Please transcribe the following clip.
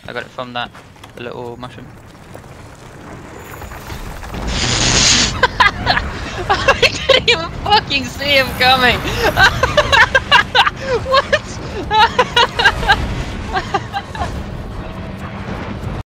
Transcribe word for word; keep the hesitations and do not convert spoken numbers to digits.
I got it from that the little mushroom. I didn't even fucking see him coming!